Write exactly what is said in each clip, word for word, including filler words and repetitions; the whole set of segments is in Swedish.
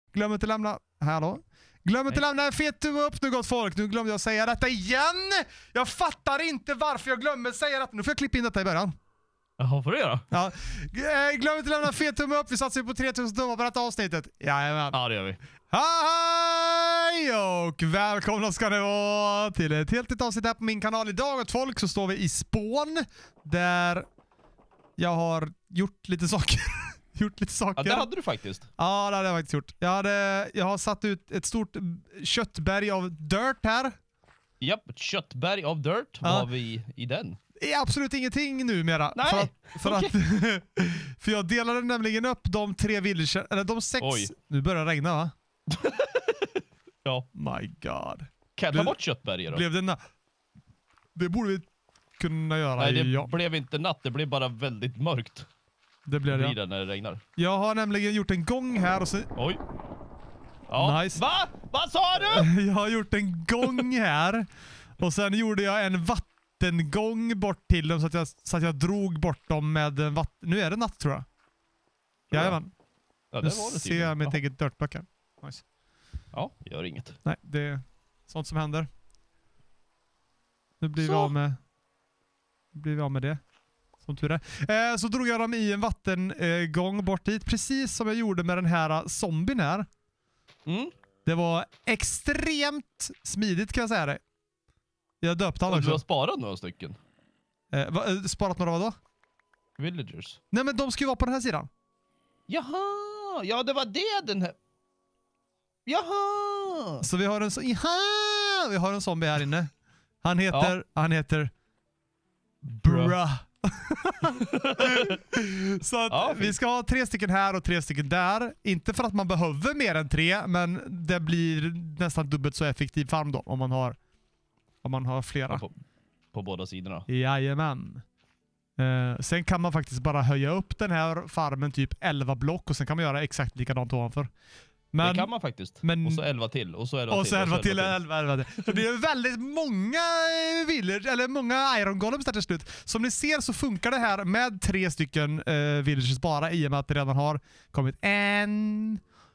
Glöm inte lämna... Hallå? Glöm inte lämna en fet tumme upp nu, gott folk. Nu glömde jag säga detta igen. Jag fattar inte varför jag glömmer säga detta. Nu får jag klippa in detta i början. Jaha, får du göra? Ja. Glöm inte lämna en fet tumme upp. Vi satsar på tre tusen tummar på detta avsnittet. Jajamän. Ja, det gör vi. Hej och välkomna ska ni vara till ett helt nytt avsnitt här på min kanal. Idag gott folk så står vi i spån där jag har gjort lite saker. gjort lite saker. Ja, det hade du faktiskt. Ja, det hade jag faktiskt gjort. Jag, hade, jag har satt ut ett stort köttberg av dirt här. Japp, ett köttberg av dirt. Ja. Vad har vi i den? Det är absolut ingenting numera. Nej, för att, för, okay. att, för jag delade nämligen upp de tre villager, eller de sex. Oj. Nu börjar det regna, va? Ja. My god. Kan jag ta bort köttberget då? Blev det, na- det borde vi kunna göra. Nej, det ja. blev inte natt. Det blev bara väldigt mörkt. Det blir det. Blir det när det regnar. Jag har nämligen gjort en gång här och så... Oj. Ja. Nice. Va? Vad sa du? Jag har gjort en gång här och sen gjorde jag en vattengång bort till dem så att jag, så att jag drog bort dem med en vatten... Nu är det natt tror jag. Jajamän. Ja, det Nu var det ser jag mitt ja. eget dirtblock här. Nice. Ja, gör inget. Nej, det är sånt som händer. Nu blir Så. vi av med... Nu blir vi av med det. Som tur är. Eh, så drog jag dem i en vattengång eh, bort dit. Precis som jag gjorde med den här uh, zombien här. Mm. Det var extremt smidigt kan jag säga det. Jag döpte han Och också. du har sparat några stycken. Eh, va, eh, sparat några vadå? Villagers. Nej men de ska ju vara på den här sidan. Jaha, ja det var det den här... Jaha! Så vi har en så Jaha! Vi har en zombie här inne. Han heter... Ja. Han heter... Bruh. Bruh. Så att Ja, vi ska ha tre stycken här och tre stycken där. Inte för att man behöver mer än tre, men det blir nästan dubbelt så effektiv farm då om man har, om man har flera. Ja, på, på båda sidorna. Jajamän. Eh, sen kan man faktiskt bara höja upp den här farmen typ elva block och sen kan man göra exakt likadant ovanför. Men, det kan man faktiskt. men, och så elva till. Och så elva och till. så elva till, till. elva, elva till. Så det är väldigt många village, eller många iron golems där till slut. Som ni ser så funkar det här med tre stycken uh, villagers bara i och med att det redan har kommit en,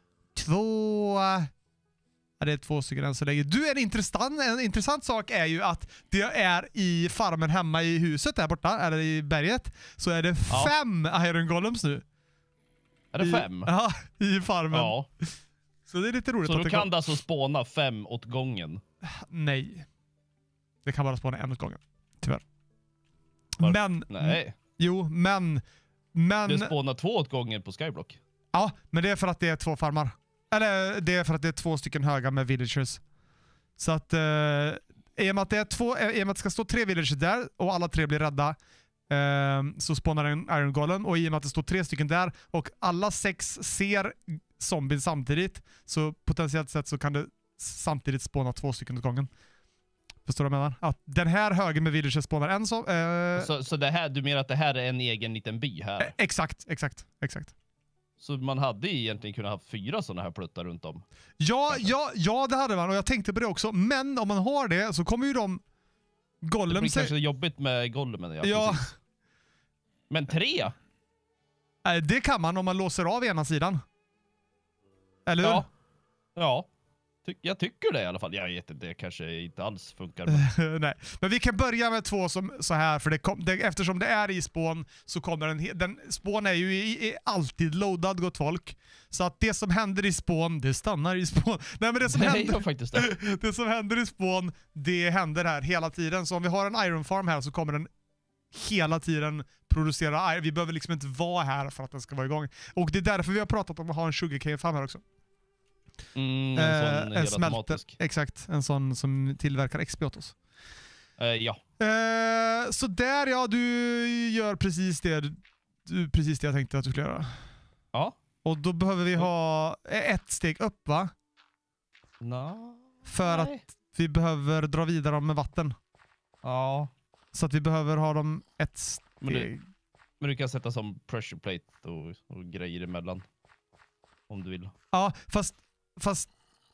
två... Ja, det är två stycken än så länge. Du, en intressant, en intressant sak är ju att det är i farmen hemma i huset där borta, eller i berget, så är det Ja. fem iron golems nu. Är det I, fem? Ja, i farmen. Ja. Så det är lite roligt. Så att då det kan kom... det alltså spåna fem åt gången? Nej. Det kan bara spåna en åt gången. Tyvärr. Var... Men... Nej. Jo, men... men Det spånar två åt gången på Skyblock. ja, men det är för att det är två farmar. Eller det är för att det är två stycken höga med villagers. Så att... Eh, i och med att det är två... I och med att det ska stå tre villagers där och alla tre blir rädda eh, så spånar en iron golem. Och i och med att det står tre stycken där och alla sex ser zombien samtidigt så potentiellt sett så kan det samtidigt spåna två stycken åt gången. Förstår du vad jag menar? Att den här högen med villagers spånar en som... Eh, Så, så det här, du menar att det här är en egen liten by här? eh, exakt, exakt, exakt. Så man hade egentligen kunnat ha fyra sådana här pluttar runt om? Ja, ja, ja, det hade man och jag tänkte på det också. Men om man har det så kommer ju de golem... Det blir sig... kanske jobbigt med golemen, ja, Ja. precis. Men tre? Nej, det kan man om man låser av ena sidan. Eller hur? Ja. Ja. Ty jag tycker det i alla fall. Jag vet inte, det kanske inte alls funkar. Men... Nej. Men vi kan börja med två som så här för det kom, det, eftersom det är i spån så kommer den, den spån är ju i, i, alltid loadad gott folk. Så att det som händer i spån, det stannar i spån. Nej, men det som Nej, händer jag faktiskt det. det som händer i spån, det händer här hela tiden. Så om vi har en iron farm här så kommer den hela tiden producera iron. Vi behöver liksom inte vara här för att den ska vara igång. Och det är därför vi har pratat om att ha en sugarcane farm här också. Mm, en Eh, sån en helt smälter, automatisk. exakt. En sån som tillverkar X P åt oss. Eh, ja. Eh, så där ja, du gör precis det, du, precis det jag tänkte att du skulle göra. Ja. Och då behöver vi ha ett steg upp va? No. För Nej. att vi behöver dra vidare dem med vatten. Ja. Så att vi behöver ha dem ett steg. Men du, men du kan sätta som pressure plate och, och grejer emellan. Om du vill. Ja, fast, fast,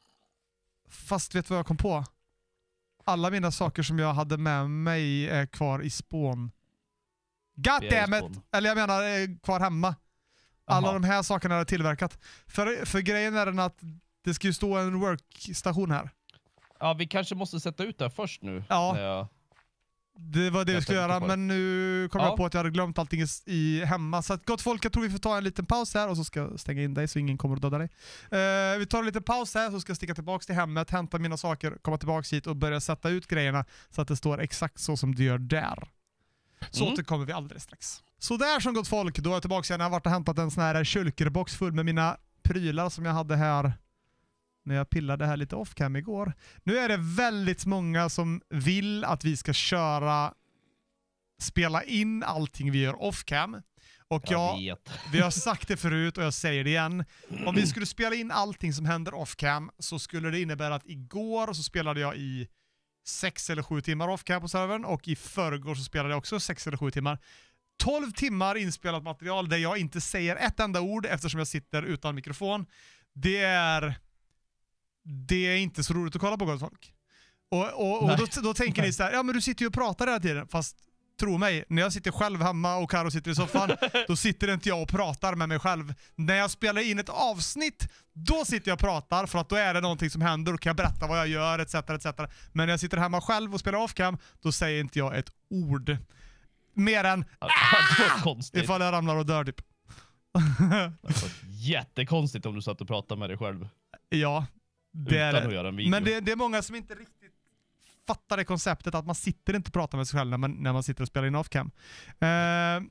fast vet du vad jag kom på? Alla mina saker som jag hade med mig är kvar i spån. God Det är damn it! spån. Eller jag menar eh, kvar hemma. Alla Aha. de här sakerna är tillverkat. För, för grejen är den att det ska ju stå en workstation här. Ja, vi kanske måste sätta ut det här först nu. Ja. När jag... Det var det Jag vi skulle tänkte göra, på det. men nu kom Ja. jag på att jag hade glömt allting i, i hemma. Så att, gott folk, jag tror vi får ta en liten paus här och så ska jag stänga in dig så ingen kommer att döda dig. Uh, vi tar en liten paus här så ska jag sticka tillbaka till hemmet, hämta mina saker, komma tillbaka hit och börja sätta ut grejerna så att det står exakt så som det gör där. Så Mm. återkommer vi alldeles strax. Så där som gott folk, då är jag tillbaka igen. Jag har varit och hämtat en sån här kylkerbox full med mina prylar som jag hade här när jag pillade här lite off-cam igår. Nu är det väldigt många som vill att vi ska köra spela in allting vi gör off-cam. Och jag, Jag vet. vi har sagt det förut och jag säger det igen. Om vi skulle spela in allting som händer off-cam så skulle det innebära att igår så spelade jag i sex eller sju timmar off-cam på servern och i förrgår så spelade jag också sex eller sju timmar. tolv timmar inspelat material där jag inte säger ett enda ord eftersom jag sitter utan mikrofon. Det är det är inte så roligt att kolla på, gott folk. Och, och, och då, då tänker ni så här, ja men du sitter ju och pratar hela tiden. Fast tro mig, när jag sitter själv hemma och Karo sitter i soffan, då sitter inte jag och pratar med mig själv. När jag spelar in ett avsnitt, då sitter jag och pratar för att då är det någonting som händer och kan jag berätta vad jag gör, et cetera et cetera. Men när jag sitter hemma själv och spelar off-cam, då säger inte jag ett ord. Mer än Ja, det var konstigt. ifall jag ramlar och dör typ. Det var jättekonstigt om du satt och pratade med dig själv. Ja, det är Utan att det. göra en video. Men det, det är många som inte riktigt fattar det konceptet att man sitter inte och pratar med sig själv när man, när man sitter och spelar in off-cam. Uh,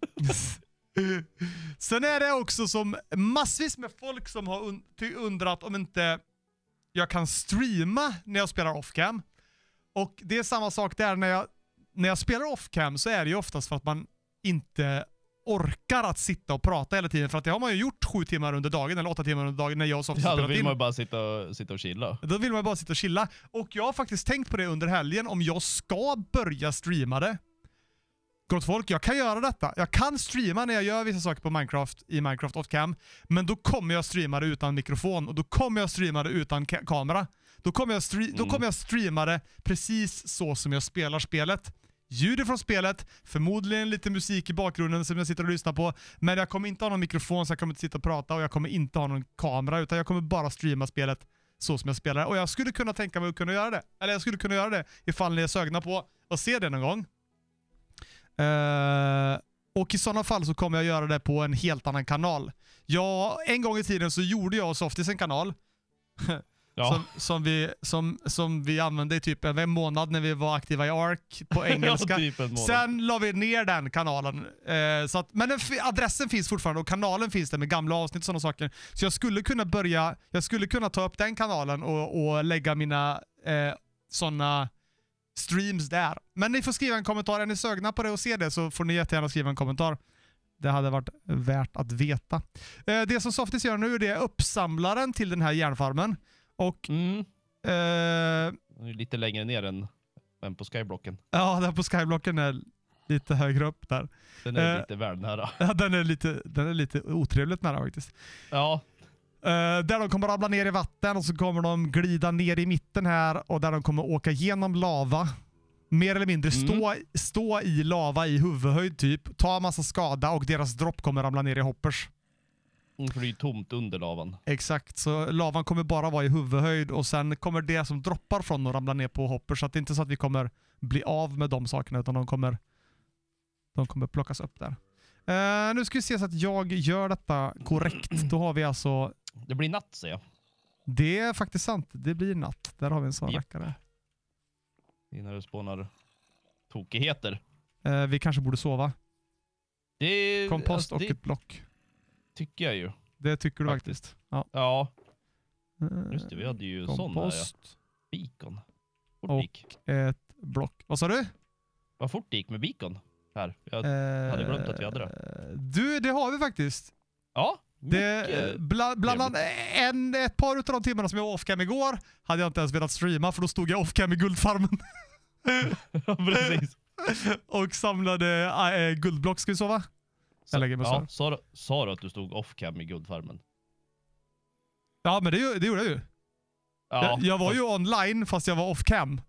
sen är det också som massvis med folk som har un- undrat om inte jag kan streama när jag spelar off-cam. Och det är samma sak där när jag, när jag spelar off-cam så är det ju oftast för att man inte orkar att sitta och prata hela tiden, för att det har man ju gjort sju timmar under dagen eller åtta timmar under dagen när jag och Sofie Ja, då spelat vill in. man ju bara sitta och, sitta och chilla. Då vill man bara sitta och chilla. Och jag har faktiskt tänkt på det under helgen om jag ska börja streama det. Gott folk, jag kan göra detta. Jag kan streama när jag gör vissa saker på Minecraft i Minecraft off-cam, men då kommer jag streama det utan mikrofon och då kommer jag streama det utan ka- kamera. Då kommer, jag stre- mm. då kommer jag streama det precis så som jag spelar spelet. Ljudet från spelet, förmodligen lite musik i bakgrunden som jag sitter och lyssnar på, men jag kommer inte ha någon mikrofon så jag kommer inte sitta och prata och jag kommer inte ha någon kamera, utan jag kommer bara streama spelet så som jag spelar. Och jag skulle kunna tänka mig att kunna göra det. Eller jag skulle kunna göra det ifall ni är sögna på att se det någon gång. Uh, och i sådana fall så kommer jag göra det på en helt annan kanal. Ja, en gång i tiden så gjorde jag och Softies en kanal. Ja. Som, som, vi, som, som vi använde i typ en månad när vi var aktiva i Ark på engelska. Ja, typ en månad. Sen la vi ner den kanalen. Eh, så att, men den, adressen finns fortfarande och kanalen finns där med gamla avsnitt och sådana saker. Så jag skulle kunna börja, jag skulle kunna ta upp den kanalen och, och lägga mina eh, sådana streams där. Men ni får skriva en kommentar. Är ni sögna på det och ser det så får ni jättegärna skriva en kommentar. Det hade varit värt att veta. Eh, det som Softies gör nu, det är uppsamlaren till den här järnfarmen. Och Mm. eh, Den är lite längre ner än, än på skyblocken. ja, den på skyblocken är lite högre upp där. Den är Eh. lite väl nära. Ja, den är lite, den är lite otrevligt nära faktiskt. Ja. Uh, där de kommer ramla ner i vatten och så kommer de glida ner i mitten här och där de kommer åka genom lava. Mer eller mindre Mm. stå, stå i lava i huvudhöjd typ. Ta massa skada och deras dropp kommer ramla ner i hoppers. Mm, för det är ju tomt under lavan. Exakt, så lavan kommer bara vara i huvudhöjd och sen kommer det som droppar från att ramla ner på hoppers. Så att det är inte så att vi kommer bli av med de sakerna utan de kommer, de kommer plockas upp där. Uh, nu ska vi se så att jag gör detta korrekt. Då har vi alltså... Det blir natt, säger jag. Det är faktiskt sant. Det blir natt. Där har vi en sån Japp. rackare. Innan du spånar tokigheter. Uh, vi kanske borde sova. Det, Kompost alltså, och det ett block. tycker jag ju. Det tycker du Faktiskt. faktiskt. Ja. Ja, Uh, just det. Vi hade ju sån där, ja. kompost Beacon. Fort och gick. ett block. Vad sa du? Vad fort det gick med beacon. Här. Jag, Uh, hade glömt att vi hade det. Du, det har vi faktiskt. ja, Det, mycket. bla, bland annat en, ett par av de timmarna som jag var off-cam igår hade jag inte ens velat streama för då stod jag off-cam i guldfarmen. Precis. Och samlade äh, guldblock. Ska vi sova? Jag lägger mig så Ja, här. sa, du- sa du att du stod off-cam i guldfarmen? Ja, men det, det gjorde jag ju. Ja, jag, jag var ju online fast jag var off-cam.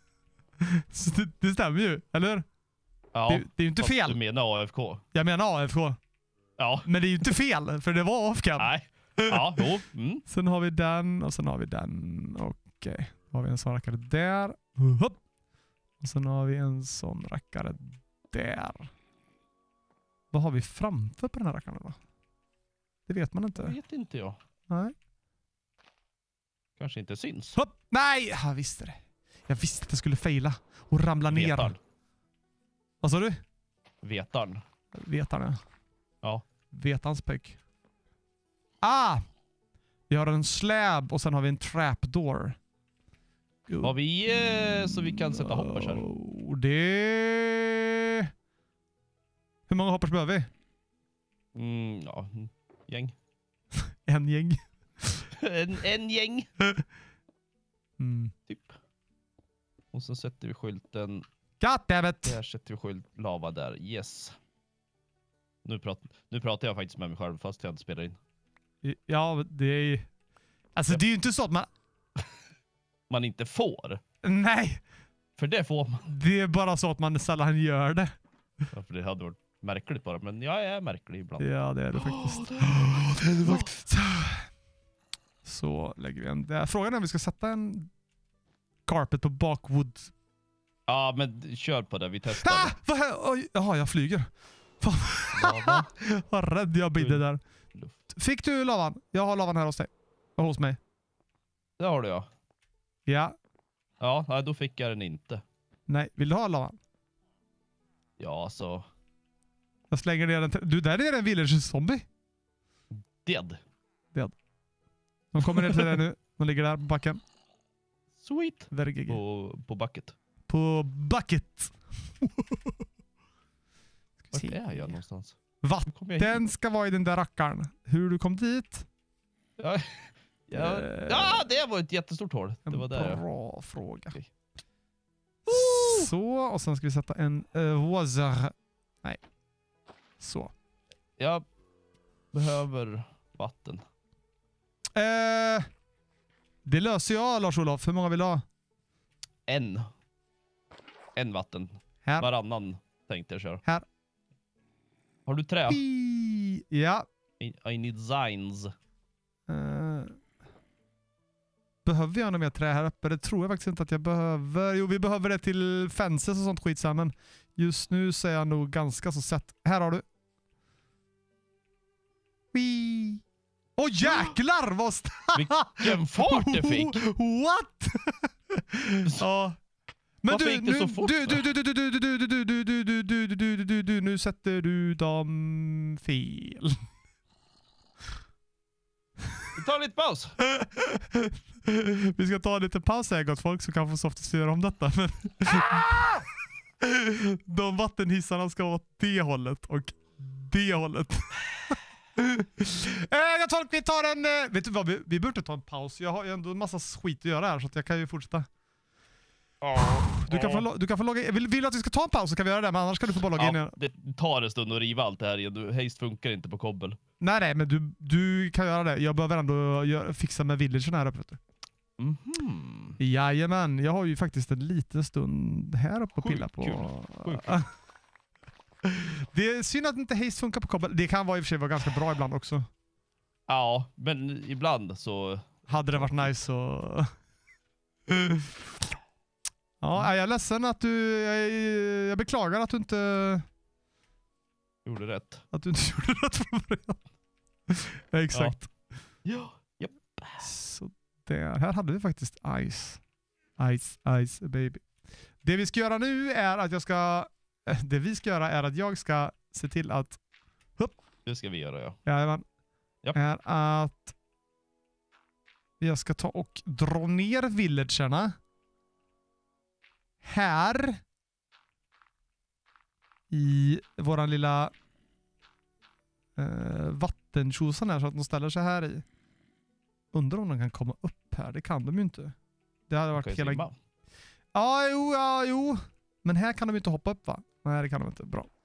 Så det, det stämmer ju, eller? ja, det, det är ju inte fast fel. Du menar A F K? Jag menar A F K. Ja. Men det är ju inte fel, för det var off-cam. Nej. Ja, jo. Mm. Sen har vi den och sen har vi den. Okej. Då har vi en sån rackare där. Hopp. Och sen har vi en sån rackare där. Vad har vi framför på den här rackaren då? Det vet man Det inte. vet inte jag. Nej. Kanske inte syns. Hopp. Nej, jag visste det. Jag visste att det skulle faila och ramla ner. Vetan. Vad sa du? Vetan. Vetan, ja. Ja. Vetans pöck. Ah! Vi har en slab och sen har vi en trapdoor. Har vi eh, så vi kan sätta hoppers här? Oh, det... Hur många hoppers behöver vi? Mm, ja, gäng. En gäng. en, en gäng. Mm. Typ. Och så sätter vi skylten. Goddammit! Där sätter vi skylt lava där. Yes. Nu, prat, nu pratar jag faktiskt med mig själv fast jag inte spelar in. Ja, det är... Alltså det är ju inte så att man... Man inte får. Nej! För det får man. Det är bara så att man sällan gör det. Ja, för det hade varit märkligt bara. Men jag är märklig ibland. Ja, det är det faktiskt. Oh, det är det faktiskt. Så lägger vi en där. Frågan är om vi ska sätta en carpet på bakwood. Ja, men kör på det. Vi testar. Ah! Vad här? Oj, jaha, jag flyger. Fan. Lava. Vad rädd jag blir där. Luft. Fick du lavan? Jag har lavan här hos dig. Och hos mig. Det har du ja. Ja. Ja, nej, då fick jag den inte. Nej, vill du ha lavan? Ja, så... Jag slänger ner den. Du, där är en village zombie. Dead. De kommer ner till dig nu. De ligger där på backen. Sweet. Vergig. På, på bucket. På bucket. Vart är jag någonstans? Vatten Hur kom jag hit? Den ska vara i den där rackaren. Hur du kom dit? Ja, ja. Eh, ja, det var ett jättestort hål. Det En var där. bra fråga. Okej. Så, och sen ska vi sätta en uh, water. Nej. Så. Jag behöver vatten. Eh, det löser jag, Lars-Olof. Hur många vill du ha? En. En vatten. Här. Varannan tänkte jag köra. Här. Har du trä? I, ja. I, I need signs. Eh, behöver jag något mer trä här uppe? Det tror jag faktiskt inte att jag behöver. Jo, vi behöver det till fences och sånt skit sen, men just nu så är jag nog ganska så sett. Här har du. Wee. Åh oh, jäklar vad Vilken fart det fick! What? Ja. Men Varför du, gick det nu, så fort, du, va? du, du, du, du, du, du, du, du, du, du, du, du, du, du, du, nu sätter du dem fel. Vi tar lite paus. Vi ska ta lite paus här gott folk, så kan få soft styra om detta. Men de vattenhissarna ska åt det hållet och det hållet. eh, jag tar, vi tar en... Eh, vet du vad, vi, vi borde ta en paus. Jag har ju ändå en massa skit att göra här så att jag kan ju fortsätta. Du kan få, lo- du kan få logga in. Vill, vill du att vi ska ta en paus så kan vi göra det, men annars kan du få bara logga in igen. Ja, det tar en stund att riva allt det här igen. Du- Haste funkar inte på kobbel. Nej, nej, men du, du kan göra det. Jag behöver ändå gör, fixa med villagen här uppe. Vet du. Mhm. Jajamän, jag har ju faktiskt en liten stund här uppe och Sjukt pilla på. kul. Sjukt. Det är synd att inte haste funkar på kobbel. Det kan vara i och för sig vara ganska bra ibland också. Ja, men ibland så... Hade det varit nice så... Ja, är jag ledsen att du... Jag, jag beklagar att du inte... Gjorde rätt. Att du inte gjorde rätt från början. Ja, exakt. Ja. Japp. Så där. Här hade vi faktiskt ice. Ice, ice baby. Det vi ska göra nu är att jag ska... Det vi ska göra är att jag ska se till att... Hupp, Det ska vi göra, ja. jajamän. Japp. Är att... Jag ska ta och dra ner villagerna. Här. I våran lilla... Uh, vattentjosan här så att de ställer sig här i. Undrar om de kan komma upp här. Det kan de ju inte. Det hade varit Kan hela... simma. Ja, jo, ja, jo. Men här kan de inte hoppa upp, va? Nej, det kan de inte. Bra.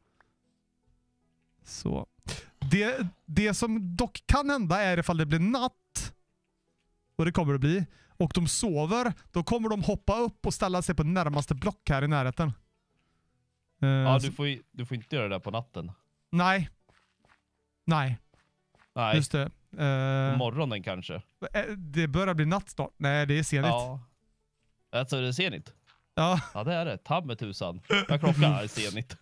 Så. Det, det som dock kan hända är ifall det blir natt. Och det kommer det bli. Och de sover. Då kommer de hoppa upp och ställa sig på närmaste block här i närheten. Uh, Ja, du får, ju- du får inte göra det där på natten. Nej. Nej, Nej, just det. på Uh, morgonen kanske. det börjar bli natt snart. Nej, det är senigt. Ja. Alltså det är senigt. Ja. Ja det är det. Ta med tusan. Vad klockan är senigt.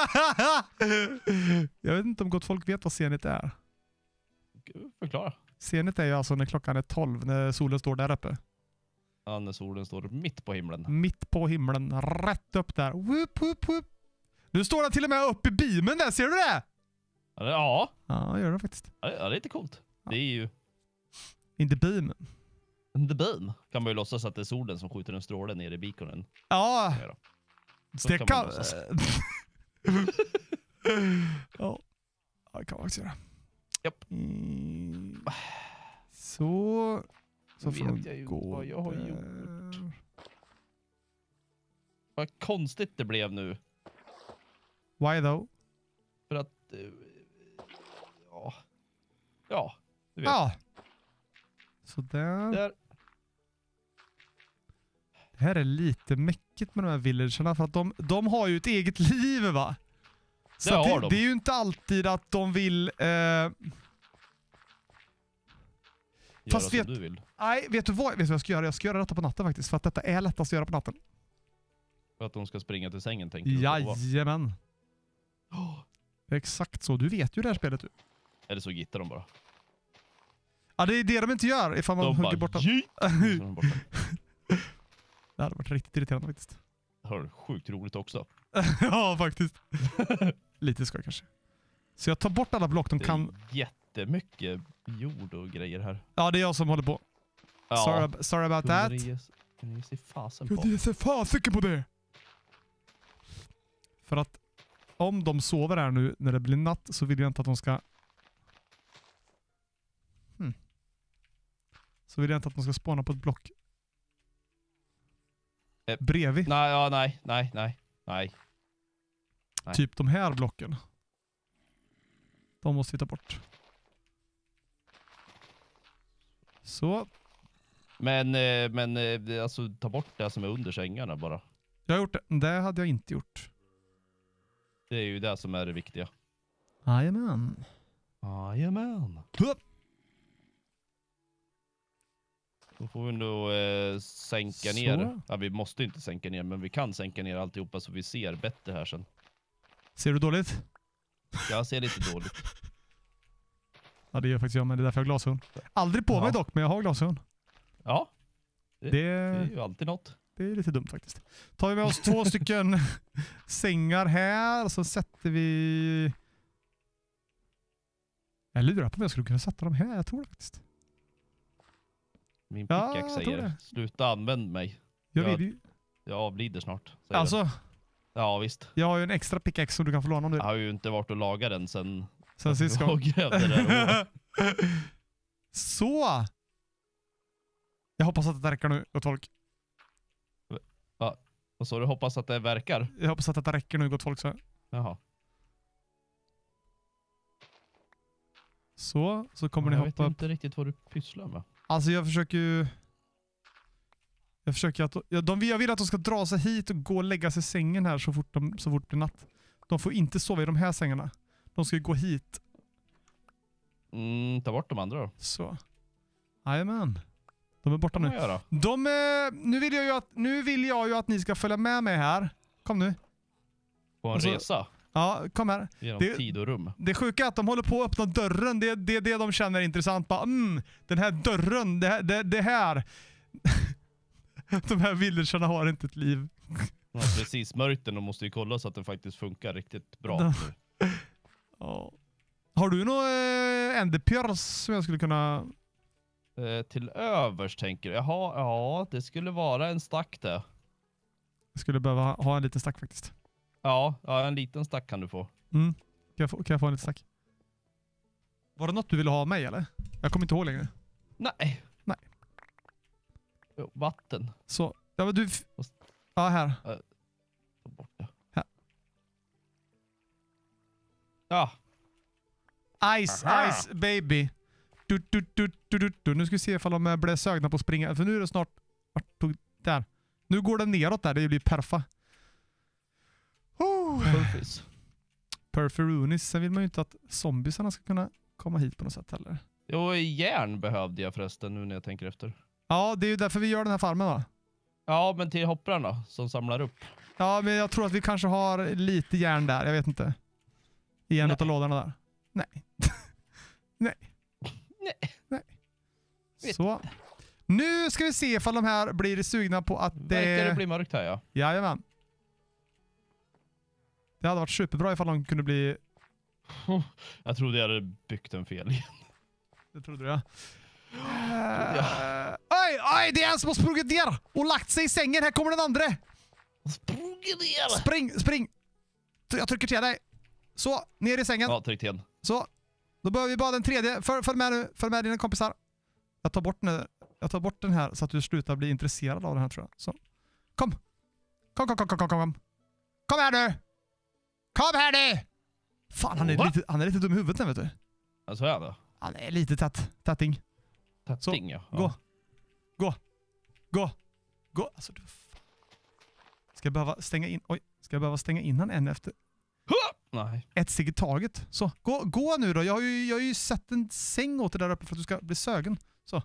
Jag vet inte om gott folk vet vad senigt är. Gud, förklara. Senigt är ju alltså när klockan är tolv, när solen står där uppe. Ja, när solen står mitt på himlen. Mitt på himlen, rätt upp där. Whoop, whoop, whoop. Nu står den till och med upp i beamen där, ser du det? Ja, det, ja. Ja, gör det faktiskt. Ja, det är lite coolt. Det är ju In the beam. the beam. Kan man ju låtsas att det är solen som skjuter en stråle ner i beaconen. Ja, Ja, då. det kan kan... man låtsas. Ja, det kan man faktiskt göra. Japp. Mm. Så... Så Nu får vet de jag ju gå vad jag har där. gjort. Vad konstigt det blev nu. Why though? För att... eh, Ja. Ja, du vet. Ja. Så där. Där. Det här är lite mäckigt med de här villagerna för att de, de har ju ett eget liv, va? Så Det att har det, de. det är ju inte alltid att de vill... Eh, Göra Fast som vet- du vill. nej, vet du, vad, vet du vad jag ska göra? Jag ska göra detta på natten faktiskt. För att detta är lättast att göra på natten. För att de ska springa till sängen, tänker du? på, va? Jajamän. Oh. Exakt så. Du vet ju det här spelet. Du. Eller så gittar de bara. Ja, det är det de inte gör ifall man De hugger bara, bort dem. "Jeet!" Och så är de borta. Det hade varit riktigt irriterande faktiskt. Det har sjukt roligt också. Ja, faktiskt. Lite skoj kanske. Så jag tar bort alla block de Det är kan... jättemycket jord och grejer här. Ja, det är jag som håller på. Ja. Sorry, sorry about that. Kunde det ges- kunde det ge sig fasen Jag på. ser fasiken på det. För att om de sover här nu när det blir natt så vill jag inte att de ska... Hmm. Så vill jag inte att de ska spåna på ett block. Eh, Bredvid. Nej, ja, nej, nej, nej, nej. nej. Typ de här blocken. De måste vi ta bort. Så. Men, eh, men eh, det- alltså ta bort det som är under sängarna bara. Jag har gjort det. Det hade jag inte gjort. Det är ju det som är det viktiga. Jajamän. Jajamän. Då får vi nog eh, sänka Så. ner. Ja, vi måste inte sänka ner, men vi kan sänka ner alltihopa så vi ser bättre här sen. Ser du dåligt? Jag ser lite dåligt. Ja, det gör faktiskt jag, men det är därför jag har glasögon. Aldrig på Ja. mig dock, men jag har glasögon. Ja, Det, det är ju alltid något. det är lite dumt faktiskt. Tar vi med oss två stycken sängar här och så sätter vi... Jag lurar på om jag skulle kunna sätta dem här, jag tror det faktiskt. Min Ja, pickaxe jag tror säger, det. sluta använd mig. Jag Ja, vill ju... Jag avlider snart. Säger den. Alltså, Ja, visst. jag har ju en extra pickaxe som du kan få låna om du Jag har ju inte varit och lagat den sen... sen sist jag gång. grävde där. Så! Jag hoppas att det räcker nu, gott folk. Och så du hoppas att det verkar? Jag hoppas att det räcker nu, gott folk. Så, Jaha. så, så kommer ni jag hoppa vet upp. inte riktigt vad du pysslar med. Alltså jag försöker ju... Jag försöker att... Ja, de, jag vill att de ska dra sig hit och gå och lägga sig i sängen här så fort, de, så fort det blir natt. De får inte sova i de här sängarna. De ska ju gå hit. Mm, ta bort de andra då. Så. Jajamän. De är borta Vad nu. kan jag göra? De, eh, nu, vill jag ju att, nu vill jag ju att ni ska följa med mig här. Kom nu. På en Alltså- resa? Ja, kom här. Genom det- tid och rum? Det sjuka är att de håller på att öppna dörren. Det är det, det de känner är intressant. Bara, mm, den här dörren, det här... Det, det här. De här villagerna har inte ett liv. De har precis mörkt den och måste ju kolla så att den faktiskt funkar riktigt bra. Ja. nu. Ja. Har du några eh, enderpearls som jag skulle kunna... Eh, till övers tänker jag. Jaha, ja, det skulle vara en stack där. Jag skulle behöva ha, ha en liten stack faktiskt. Ja, ja, en liten stack kan du få. Mm. Kan, jag få, kan jag få en liten stack? Var det något du ville ha av mig eller? Jag kommer inte ihåg längre. Nej. Nej. Jo, vatten. Så, ja men du... f- Ja, här. Ta bort det. Här. Ja. Ice, Aha. ice baby. Du, du, du, du, du, du. Nu ska vi se ifall de eh, blir sögna på att springa. För nu är det snart... Vart tog... Där. Nu går det neråt där. Det blir perfa. Oh. Purpose. Perferunis. Sen vill man ju inte att zombiesarna ska kunna komma hit på något sätt heller. Jo, järn behövde jag förresten nu när jag tänker efter. Ja, det är ju därför vi gör den här farmen va? Ja, men till hopprarna som samlar upp. Ja, men jag tror att vi kanske har lite järn där. Jag vet inte. I en Nej. av lådorna där. Nej. Nej. Nej. Nej. Vet Så. Nu ska vi se ifall de här blir sugna på att det... Verkar det bli mörkt här, ja. Jajamän. Det hade varit superbra ifall de kunde bli... Jag trodde jag hade byggt en fel igen. Det trodde jag. Uh, oj, oj, det är en som har sprungit ner och lagt sig i sängen. Här kommer den andra. Sprungit ner! Spring, spring. Jag trycker till dig. Så, ner i sängen. Ja, tryck till. Så, då behöver vi bara den tredje. För, följ med nu, följ med dina kompisar. Jag tar bort den, jag tar bort den här så att du slutar bli intresserad av den här tror jag. Så. Kom. Kom, kom, kom, kom, kom, kom. Kom här nu. Kom här nu. Fan, han är, Va? lite, han är lite dum i huvudet nu, vet du. Alltså är det. Han är lite tätt, tätting. Tätting, ja. Gå. Gå. Gå. Gå. Alltså, du... Ska jag behöva stänga in... Oj. Ska jag behöva stänga in han en efter... Nej. Ett steg i taget. Så, gå, gå nu då. Jag har, ju, jag har ju sett en säng åt dig där uppe för att du ska bli sögen. Så.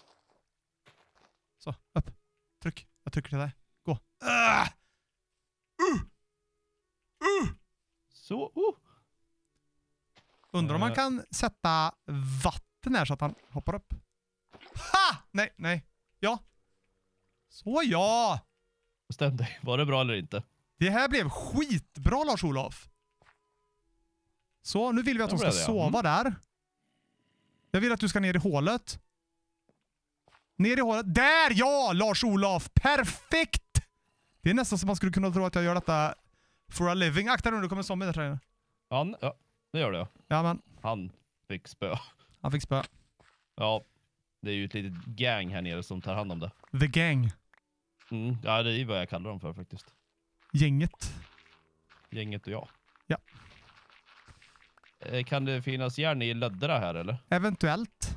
Så, upp. Tryck. Jag trycker till dig. Gå. Uh! Uh! Uh! Så, oh. Undrar om man Uh. kan sätta vatten här så att han hoppar upp. Ha! Nej, nej. Ja. Så ja. Bestäm dig. Var det bra eller inte? Det här blev skitbra, Lars-Olof. Så, nu vill vi att de ska Det blev det, ja. sova där. Jag vill att du ska ner i hålet. Ner i hålet. Där, ja, Lars-Olof. Perfekt! Det är nästan som man skulle kunna tro att jag gör detta for a living. Akta nu, det kommer en zombie där tror jag. Han, ja, det gör det. Ja, men Han fick spö. han fick spö. Ja, det är ju ett litet gang här nere som tar hand om det. The gang. Mm, ja, det är vad jag kallar dem för faktiskt. Gänget. Gänget och jag. Ja. Eh, Kan det finnas järn i löddra här eller? Eventuellt.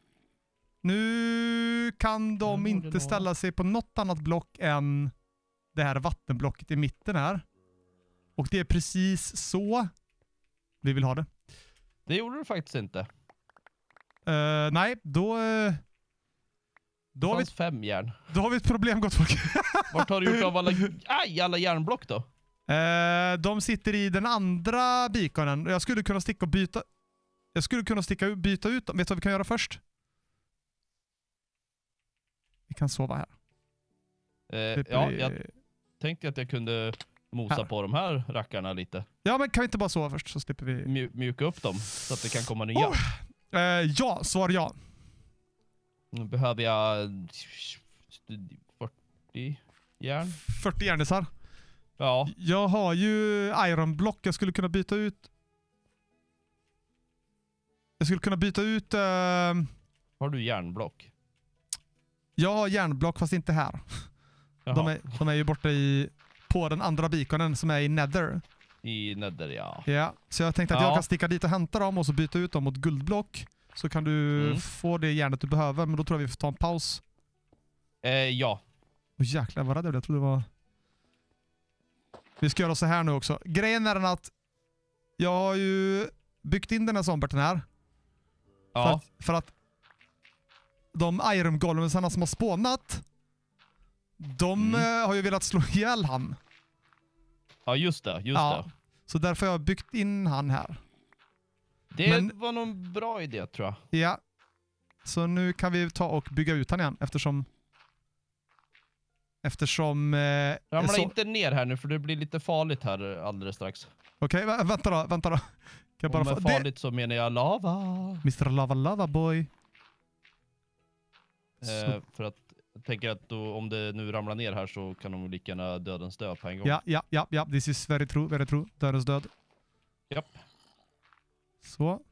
Nu kan de Ja, borde inte det ställa sig på något annat block än det här vattenblocket i mitten här. Och det är precis så vi vill ha det. Det gjorde du faktiskt inte. Uh, nej, då... Uh, Det då, har vi, fanns fem järn. då har vi ett problem, gott folk. Vart har du gjort av alla, aj, alla järnblock då? uh, de sitter i den andra beaconen. Jag skulle kunna sticka och byta... Jag skulle kunna sticka och byta ut dem. Vet du vad vi kan göra först? Vi kan sova här. Eh, Slipper ja, vi- jag tänkte att jag kunde mosa Här. på de här rackarna lite. Ja, men kan vi inte bara sova först så slipper vi... Mju mjuka upp dem så att det kan komma nya. Oh. Uh, ja, svar ja. Nu behöver jag fyrtio järn. fyrtio järnisar. Ja, Jag har ju ironblock. Jag skulle kunna byta ut... Jag skulle kunna byta ut... Uh... har du järnblock? Jag har järnblock fast inte här. Jaha. De är, de är ju borta i... På den andra beaconen som är i Nether. I Nether, ja. Ja, så jag tänkte att Ja. jag kan sticka dit och hämta dem och så byta ut dem mot guldblock. Så kan du Mm. få det järnet du behöver. Men då tror jag vi får ta en paus. Eh, ja. Åh jäklar, vad rädd jag blev. Jag trodde det var... Vi ska göra så här nu också. Grejen är den att jag har ju byggt in den här zomberten här. För, Ja. att, för att de Iron Golemsarna som har spånat, de Mm. eh, har ju velat slå ihjäl han. Ja, just det. Just Ja. det. Så därför har jag byggt in han här. Det Men- var nog en bra idé, tror jag. Ja. Så nu kan vi ta och bygga ut han igen eftersom eftersom eh, Ramla så- inte ner här nu för det blir lite farligt här alldeles strax. Okej, vä- vänta då, vänta då. Kan jag Och bara med få... Det... farligt så menar jag lava. mister Lava Lava Boy. Eh, Så, för att jag tänker att då, om det nu ramlar ner här så kan de lika gärna dödens dö på en gång. ja, ja, ja, ja. This is very true, very true. Dödens död. Japp. Så.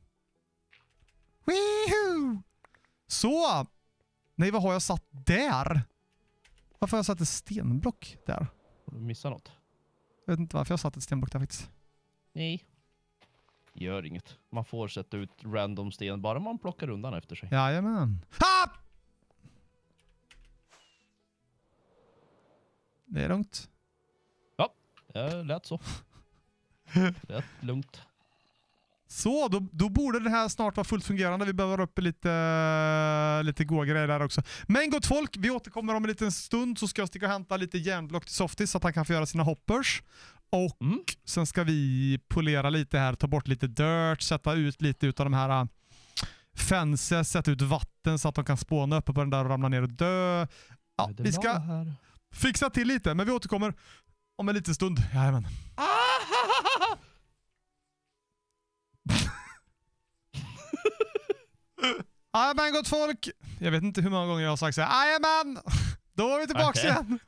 Woohoo! Så! Nej, vad har jag satt där? Varför har jag satt ett stenblock där? Har du missat något? Jag vet inte varför jag har satt ett stenblock där faktiskt. Nej. Gör inget. Man får sätta ut random sten bara man plockar undan efter sig. Jajamän. Ha! Det är lugnt. Det lät så. Rätt lugnt. Så, då, då borde det här snart vara fullt fungerande. Vi behöver upp lite, lite goda grejer där också. Men gott folk, vi återkommer om en liten stund så ska jag sticka och hämta lite järnblock till Softis så att han kan få göra sina hoppers. Och Mm. sen ska vi polera lite här, ta bort lite dirt, sätta ut lite utav de här uh, fences, sätta ut vatten så att de kan spåna uppe på den där och ramla ner och dö. Ja, vi ska här. fixa till lite, men vi återkommer om en liten stund. Jajamän. Jajamän gott folk. Jag vet inte hur många gånger jag har sagt så här. Jajamän! Då var vi tillbaka Okay. igen.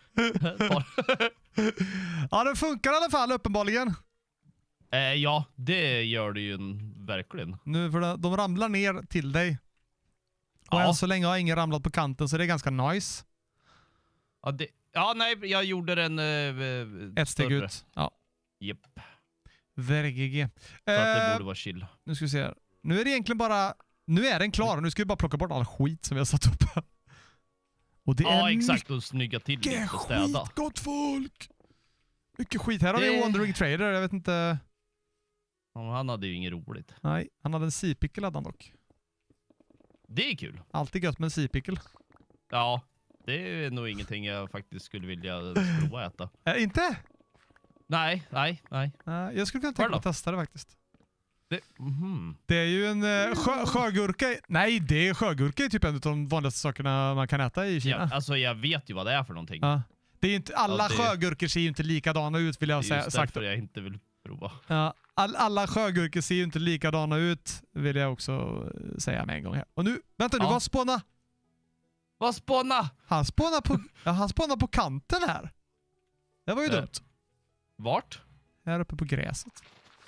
Ja, det funkar i alla fall uppenbarligen. eh, ja, det gör det ju verkligen. Nu för de ramlar ner till dig. Och Ja. än så länge har ingen ramlat på kanten så det är ganska nice. Ja, det, ja nej, jag gjorde den eh, Ett steg större. ut. Ja. Japp. Very G G. Så att det Eh, borde vara chill. nu ska vi se här. Nu är det egentligen bara... Nu är den klar. Nu ska vi bara plocka bort all skit som vi har satt upp. Och det Ja, är exakt. Och snygga till mycket lite och städa. skit, gott folk! Mycket skit. Här har vi Det- Wandering Trader. Jag vet inte... Ja, han hade ju inget roligt. Nej, han hade en C-pickle hade han dock. Det är kul. Alltid gött med en C-pickle. Ja, det är nog ingenting jag faktiskt skulle vilja prova att äta. Äh, inte? Nej, nej, nej. Nej, jag skulle kunna tänka Själv mig då? att testa det faktiskt. Det, mhm. Det är ju en uh, sjö, sjögurka. Nej, det är sjögurka är typ en av de vanligaste sakerna man kan äta i Kina. Ja, alltså jag vet ju vad det är för någonting. Ja. Det är ju inte, alla Ja, det- sjögurkor ser ju inte likadana ut vill jag Det är säga. just Sagt. därför jag inte vill prova. Ja, all, alla sjögurkor ser ju inte likadana ut vill jag också eh, säga med en gång här. Och nu, vänta nu, Ja. vad spåna? Vad spåna! Han spånar på, ja, han spånar på kanten här. Det var ju Eh. dumt. Vart? Här uppe på gräset.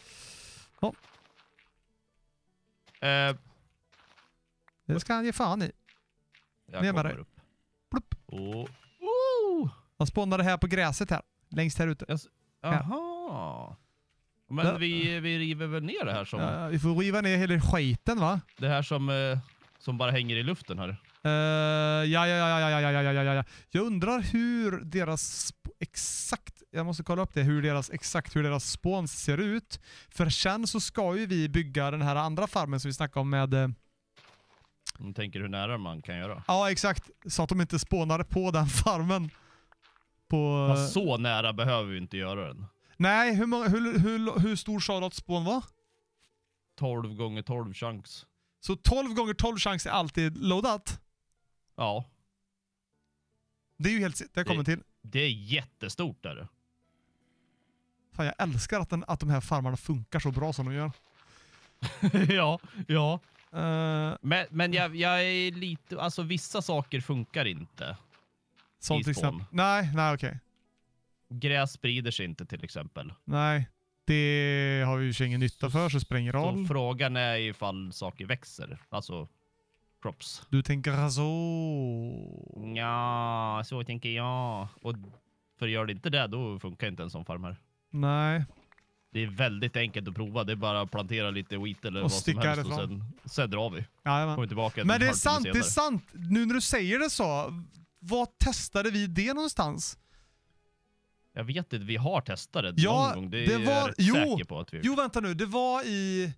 Eh, Det ska han ge fan i. jag Ner med kommer dig. upp. Plupp. Oh. Oh. Han spånade här på gräset här. Längst här ute. Jaha. Men Ja. vi, vi river väl ner det här som, Ja, vi får riva ner hela skiten va? det här som, eh, som bara hänger i luften här. Uh, ja, ja, ja, ja, ja, ja, ja, ja, ja. Jag undrar hur deras sp- exakt, jag måste kolla upp det, hur deras exakt hur deras spawns ser ut. För sen så ska ju vi bygga den här andra farmen som vi snackade om med... eh, Jag tänker hur nära man kan göra. Ja, exakt. Så att de inte spånade på den farmen. På... Fast så nära behöver vi inte göra den. Nej, hur, många, hur, hur, hur stor Charlottes spån var? tolv gånger tolv chans. Så tolv gånger tolv chans är alltid loadat. Ja, Det är ju helt... Det kommer till. det är jättestort där. Fan, jag älskar att, den, att de här farmarna funkar så bra som de gör. ja, ja. Uh, Men, men jag, jag är lite, alltså vissa saker funkar inte. som I till spawn. exempel... Nej, nej okej. Gräs sprider sig inte till exempel. Nej, det har vi ju ingen nytta för så spelar ingen Så roll. frågan är ifall saker växer. Alltså crops. Du tänker så. Ja, så tänker jag. Och för gör det inte det, då funkar inte en sån farm här. Nej. Det är väldigt enkelt att prova. Det är bara att plantera lite wheat eller Och vad som sticka helst och härifrån. sen, sen drar vi. Jajamän. Kommer tillbaka en Men det är halvtimme sant, det är senare. sant. Nu när du säger det så, vad testade vi det någonstans? Jag vet inte, vi har testat det Ja, någon gång. Det, det är var- jag rätt jo, säker på att vi Jo, vänta nu. Det var i...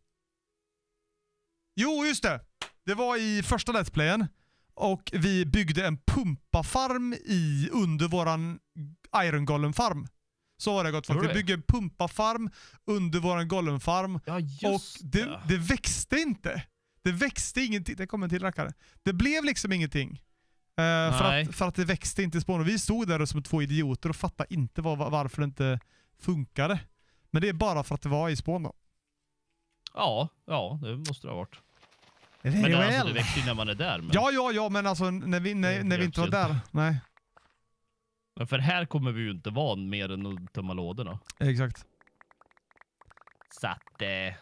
Jo, just det. Det var i första Let's Playen. Och vi byggde en pumpafarm i under våran Iron Golem-farm. Så var det gott folk. Tror Vi du det? byggde en pumpafarm under våran Golem-farm. Ja, just Och det, det växte inte. Det växte ingenting. Det kom en till rackare. Det blev liksom ingenting. Uh, för, Nej. att, för att det växte inte i spån. Och vi stod där som två idioter och fattade inte var, varför det inte funkade. Men det är bara för att det var i spån då. Ja, ja, det måste det ha varit. Very Men det, alltså, well. det växer ju när man är där. Men, Ja, ja, ja, men alltså när vi, Det när, när vi inte var hjälps där. Nej, men för här kommer vi ju inte vara mer än att tömma lådorna. exakt. Så att... Eh,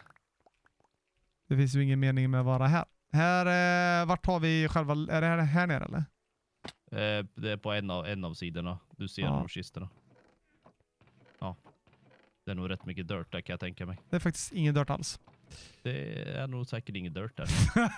Det finns ju ingen mening med att vara här. Här, eh, vart har vi själva, är det här, här nere eller? eh, det är på en av, en av sidorna. Du ser Ja. de kistorna. Ja. Det är nog rätt mycket dirt där kan jag tänka mig. Det är faktiskt ingen dirt alls. Det är nog säkert ingen dirt där.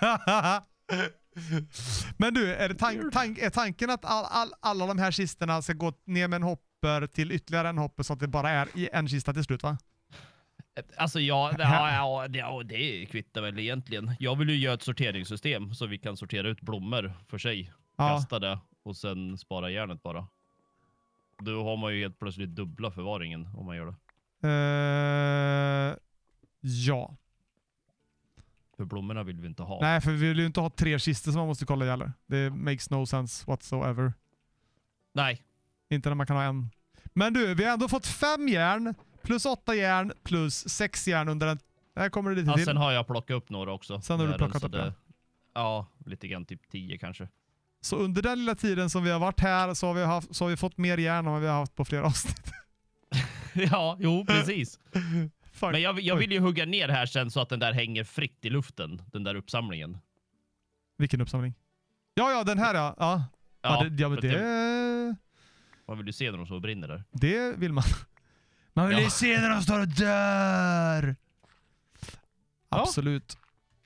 Men du, är, det tank, tank, är tanken att all, all, alla de här kistorna ska gå ner med en hopper till ytterligare en hopper så att det bara är i en kista till slut va? Alltså ja, ja, ja, det, ja, det kvittar väl egentligen. Jag vill ju göra ett sorteringssystem så vi kan sortera ut blommor för sig. Ja. Kasta det och sen spara järnet bara. Då har man ju helt plötsligt dubbla förvaringen om man gör det. Uh, ja. För blommorna vill vi inte ha. Nej, för vi vill ju inte ha tre kistor som man måste kolla gäller. Det makes no sense whatsoever. Nej. Inte när man kan ha en. Men du, vi har ändå fått fem järn, plus åtta järn, plus sex järn under en... Här kommer det lite Ja, till. sen har jag plockat upp några också. Sen har du plockat upp det. det. Ja, lite grann typ tio kanske. Så under den lilla tiden som vi har varit här så har vi, haft, så har vi fått mer järn än vad vi har haft på flera avsnitt. Ja, jo, precis. Fuck. Men jag, jag vill ju hugga ner här sen så att den där hänger fritt i luften. Den där uppsamlingen. Vilken uppsamling? Ja, ja, den här ja. Ja, ja, det, ja men det... det... Man vill ju se när de så brinner där. Det vill man. Man vill ju Ja. se när de står och dör. Ja. Absolut.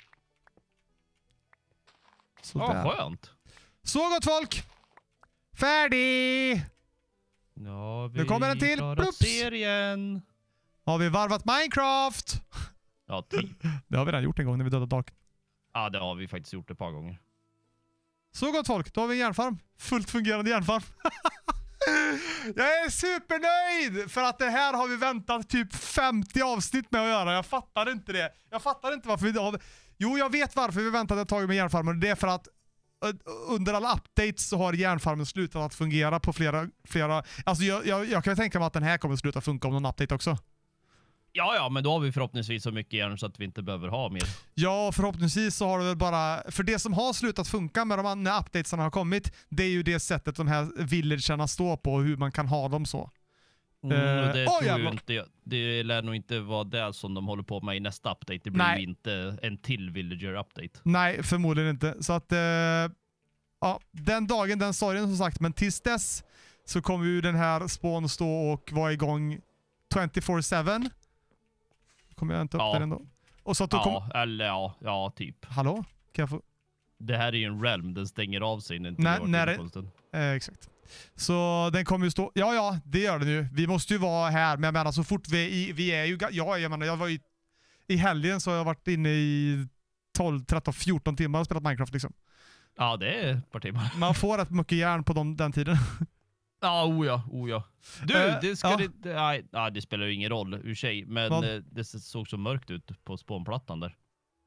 Sådär. Ja, skönt. Så gott folk! Färdig! Ja, vi Nu kommer en till. klarat Plups. serien. Har vi varvat Minecraft? Ja, typ. Det har vi redan gjort en gång när vi dödade Dark. Ja, det har vi faktiskt gjort ett par gånger. Så gott folk, då har vi en järnfarm. Fullt fungerande järnfarm. Jag är supernöjd för att det här har vi väntat typ femtio avsnitt med att göra. Jag fattar inte det. Jag fattar inte varför vi har... Jo, jag vet varför vi väntat ett tag med järnfarmen. Det är för att under alla updates så har järnfarmen slutat att fungera på flera... flera alltså jag, jag, jag kan tänka mig att den här kommer att sluta funka om någon update också. Ja, ja, men då har vi förhoppningsvis så mycket järn så att vi inte behöver ha mer. Ja, förhoppningsvis så har det väl bara... För det som har slutat funka med de andra updatesarna har kommit, det är ju det sättet de här villagerna står på och hur man kan ha dem så. Mm, Uh, det, oh, tror jävlar. jag inte, det lär nog inte vara det som de håller på med i nästa update. Det blir Nej. ju inte en till villager-update. Nej, förmodligen inte. Så att... Eh, ja, den dagen, den sorgen som sagt. Men tills dess så kommer ju den här spawn stå och vara igång tjugofyra sju. Kommer jag inte upp Ja. där ändå. Och så att då Ja, kommer... eller ja, ja, typ. Hallå? Kan jag få... Det här är ju en realm, den stänger av sig när inte Nej, vi har varit när inne det- på en stund. Eh, exakt. Så den kommer ju stå... Ja, ja, det gör den ju. Vi måste ju vara här, men jag menar så fort vi är i... Vi är ju... Ja, jag menar, jag var ju... I helgen så har jag varit inne i tolv, tretton, fjorton timmar och spelat Minecraft liksom. Ja, det är ett par timmar. Man får rätt mycket järn på dem, den tiden. Ja, oh ja, oh ja. Du, Eh, det ska ja. det, det, nej, nej, det spelar ju ingen roll ur sig, men Vad? eh, det såg så mörkt ut på spånplattan där.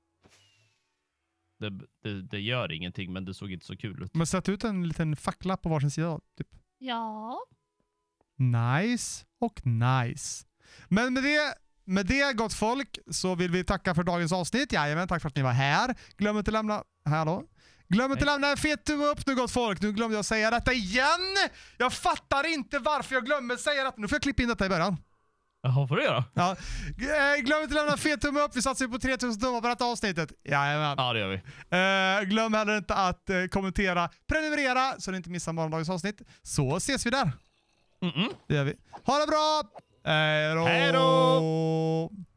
Det, det, det gör ingenting, men det såg inte så kul ut. Men sätt ut en liten fackla på varsin sida. Typ. Ja. Nice och nice. Men med det, med det gott folk så vill vi tacka för dagens avsnitt. Jajamän, tack för att ni var här. Glöm inte lämna... Hallå? Glöm inte lämna en fet tumme upp nu gott folk. Nu glömde jag säga detta igen. Jag fattar inte varför jag glömmer säga detta. Nu får jag klippa in detta i början. Jaha, får du göra? Ja. Eh, Glöm inte lämna en fet tumme upp. Vi satsar ju på tre tusen tummar på detta avsnittet. Jajamän. Ja, det gör vi. Eh, glöm heller inte att eh, kommentera, prenumerera så ni inte missar morgondagens avsnitt. Så ses vi där. Mm-mm. Det gör vi. Ha det bra! Hej då! Hej då!